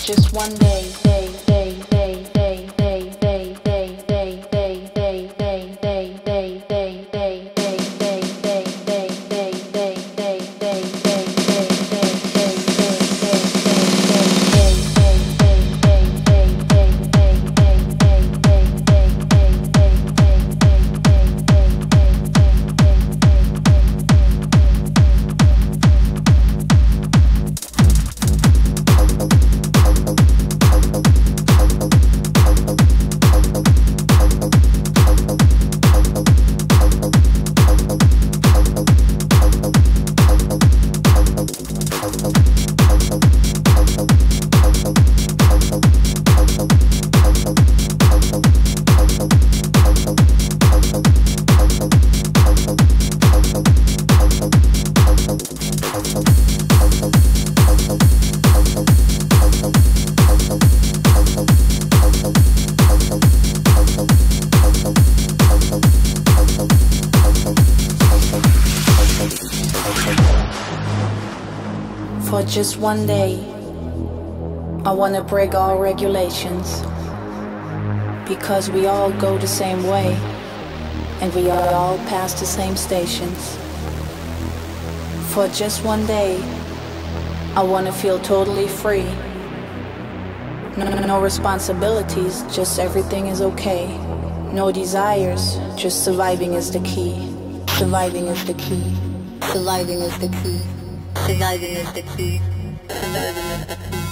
just one day. For just one day, I want to break all regulations, because we all go the same way and we all pass the same stations. For just one day, I want to feel totally free. No responsibilities, just everything is okay. No desires, just surviving is the key. Surviving is the key. Surviving is the key. Surviving is the key. Surviving is the key.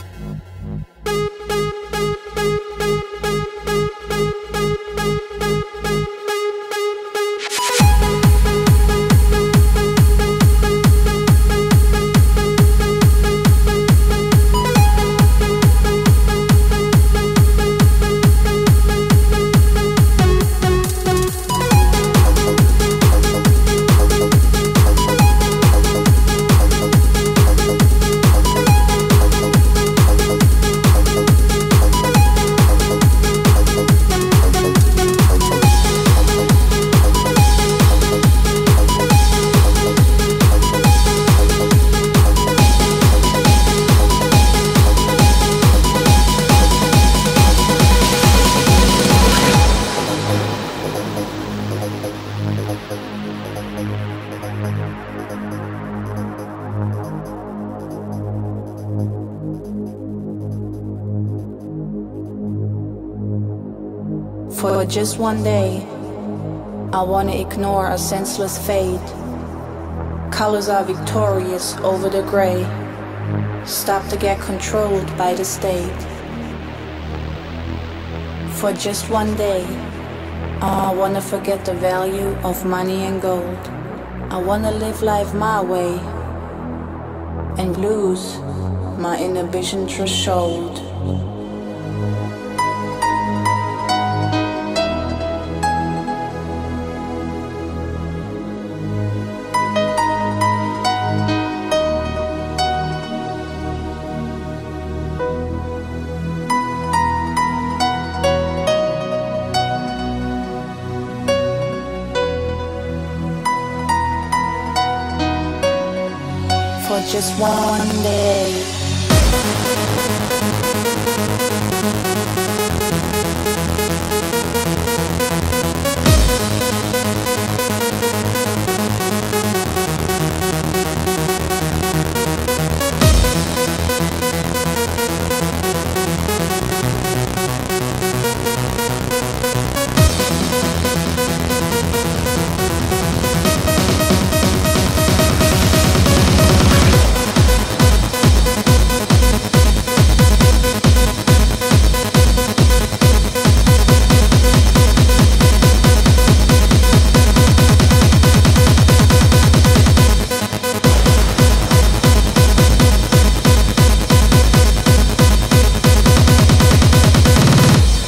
For just one day, I want to ignore a senseless fate. Colors are victorious over the gray. Stop to get controlled by the state. For just one day, I want to forget the value of money and gold. I want to live life my way and lose my inhibition threshold. For just one day.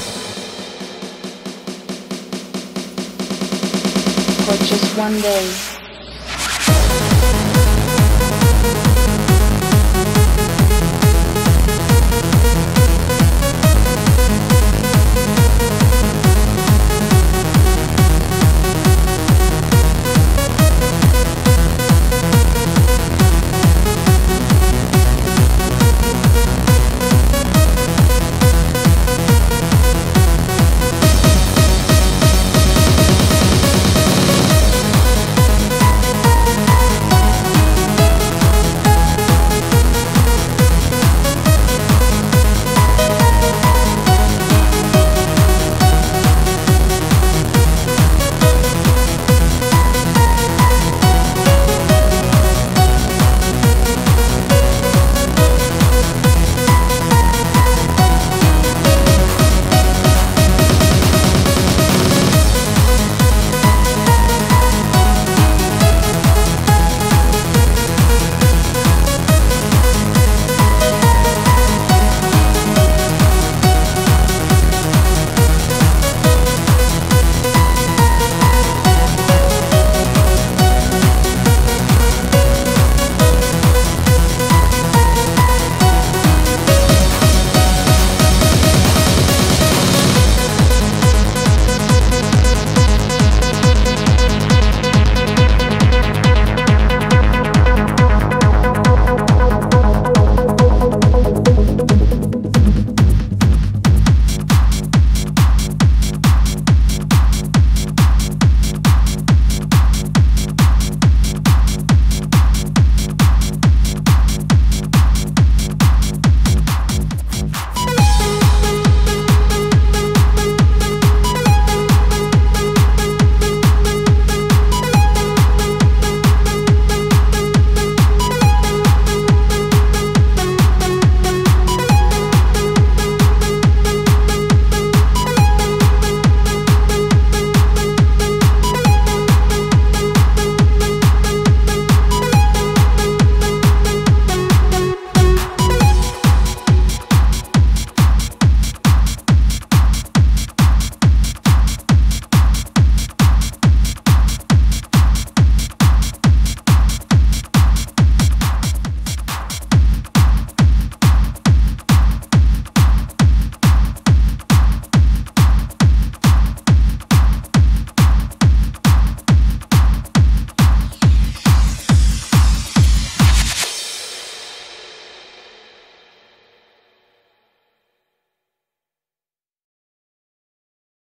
For just one day.